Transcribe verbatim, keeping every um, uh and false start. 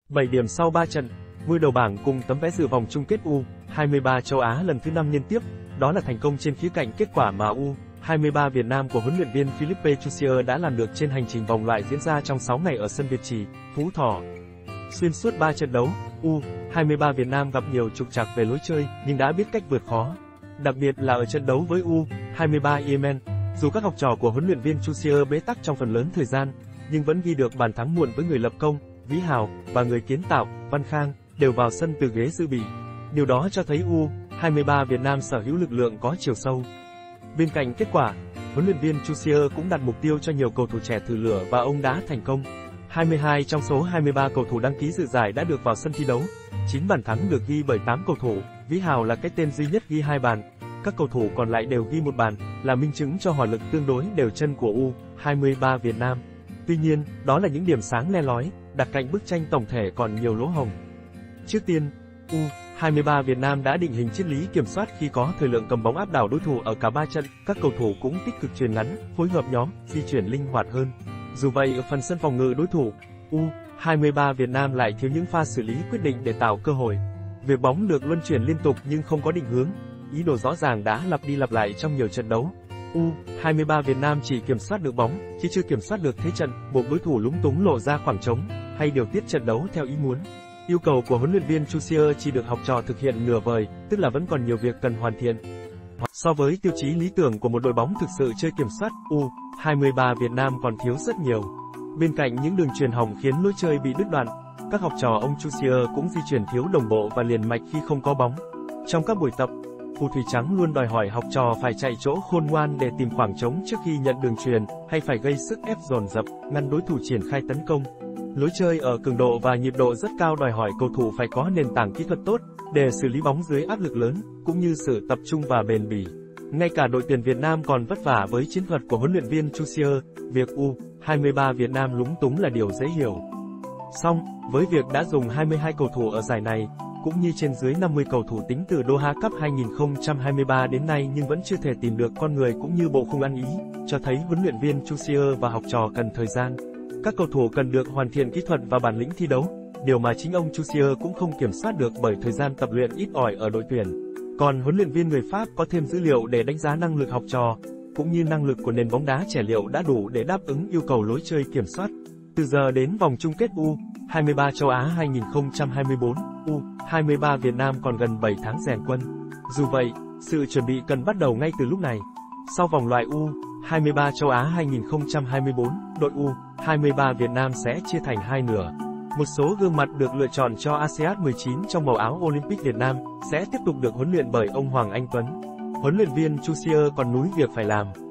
bảy điểm sau ba trận, ngôi đầu bảng cùng tấm vé dự vòng chung kết U hai mươi ba châu Á lần thứ năm liên tiếp, đó là thành công trên khía cạnh kết quả mà U hai mươi ba Việt Nam của huấn luyện viên Philippe Chusier đã làm được trên hành trình vòng loại diễn ra trong sáu ngày ở sân Việt Trì, Phú Thọ. Xuyên suốt ba trận đấu, U hai mươi ba Việt Nam gặp nhiều trục trặc về lối chơi nhưng đã biết cách vượt khó. Đặc biệt là ở trận đấu với U hai mươi ba Yemen, dù các học trò của huấn luyện viên Chusier bế tắc trong phần lớn thời gian, nhưng vẫn ghi được bàn thắng muộn với người lập công, Vĩ Hào, và người kiến tạo, Văn Khang, đều vào sân từ ghế dự bị. Điều đó cho thấy U hai mươi ba Việt Nam sở hữu lực lượng có chiều sâu. Bên cạnh kết quả, huấn luyện viên Chusier cũng đặt mục tiêu cho nhiều cầu thủ trẻ thử lửa và ông đã thành công. hai mươi hai trong số hai mươi ba cầu thủ đăng ký dự giải đã được vào sân thi đấu. chín bàn thắng được ghi bởi tám cầu thủ, Vĩ Hào là cái tên duy nhất ghi hai bàn. Các cầu thủ còn lại đều ghi một bàn, là minh chứng cho hỏa lực tương đối đều chân của U hai mươi ba Việt Nam. Tuy nhiên, đó là những điểm sáng le lói, đặt cạnh bức tranh tổng thể còn nhiều lỗ hổng. Trước tiên, U hai mươi ba Việt Nam đã định hình triết lý kiểm soát khi có thời lượng cầm bóng áp đảo đối thủ ở cả ba trận, các cầu thủ cũng tích cực chuyền ngắn, phối hợp nhóm, di chuyển linh hoạt hơn. Dù vậy ở phần sân phòng ngự đối thủ, U hai mươi ba Việt Nam lại thiếu những pha xử lý quyết định để tạo cơ hội. Việc bóng được luân chuyển liên tục nhưng không có định hướng, ý đồ rõ ràng đã lặp đi lặp lại trong nhiều trận đấu. U hai mươi ba Việt Nam chỉ kiểm soát được bóng, chứ chưa kiểm soát được thế trận, buộc đối thủ lúng túng lộ ra khoảng trống, hay điều tiết trận đấu theo ý muốn. Yêu cầu của huấn luyện viên Chusier chỉ được học trò thực hiện nửa vời, tức là vẫn còn nhiều việc cần hoàn thiện. So với tiêu chí lý tưởng của một đội bóng thực sự chơi kiểm soát, U hai mươi ba Việt Nam còn thiếu rất nhiều. Bên cạnh những đường truyền hỏng khiến lối chơi bị đứt đoạn, các học trò ông Chusier cũng di chuyển thiếu đồng bộ và liền mạch khi không có bóng. Trong các buổi tập, phù thủy trắng luôn đòi hỏi học trò phải chạy chỗ khôn ngoan để tìm khoảng trống trước khi nhận đường truyền, hay phải gây sức ép dồn dập, ngăn đối thủ triển khai tấn công. Lối chơi ở cường độ và nhịp độ rất cao đòi hỏi cầu thủ phải có nền tảng kỹ thuật tốt để xử lý bóng dưới áp lực lớn, cũng như sự tập trung và bền bỉ. Ngay cả đội tuyển Việt Nam còn vất vả với chiến thuật của huấn luyện viên Chusier, việc U hai mươi ba Việt Nam lúng túng là điều dễ hiểu. Song, với việc đã dùng hai mươi hai cầu thủ ở giải này, cũng như trên dưới năm mươi cầu thủ tính từ Doha Cup hai không hai ba đến nay nhưng vẫn chưa thể tìm được con người cũng như bộ khung ăn ý, cho thấy huấn luyện viên Chusier và học trò cần thời gian. Các cầu thủ cần được hoàn thiện kỹ thuật và bản lĩnh thi đấu, điều mà chính ông Chusier cũng không kiểm soát được bởi thời gian tập luyện ít ỏi ở đội tuyển. Còn huấn luyện viên người Pháp có thêm dữ liệu để đánh giá năng lực học trò, cũng như năng lực của nền bóng đá trẻ liệu đã đủ để đáp ứng yêu cầu lối chơi kiểm soát. Từ giờ đến vòng chung kết U hai mươi ba châu Á hai không hai tư, U hai mươi ba Việt Nam còn gần bảy tháng rèn quân. Dù vậy, sự chuẩn bị cần bắt đầu ngay từ lúc này. Sau vòng loại U hai mươi ba châu Á hai không hai tư, đội U hai mươi ba Việt Nam sẽ chia thành hai nửa. Một số gương mặt được lựa chọn cho a sê an mười chín trong màu áo Olympic Việt Nam sẽ tiếp tục được huấn luyện bởi ông Hoàng Anh Tuấn. Huấn luyện viên Chusier còn núi việc phải làm.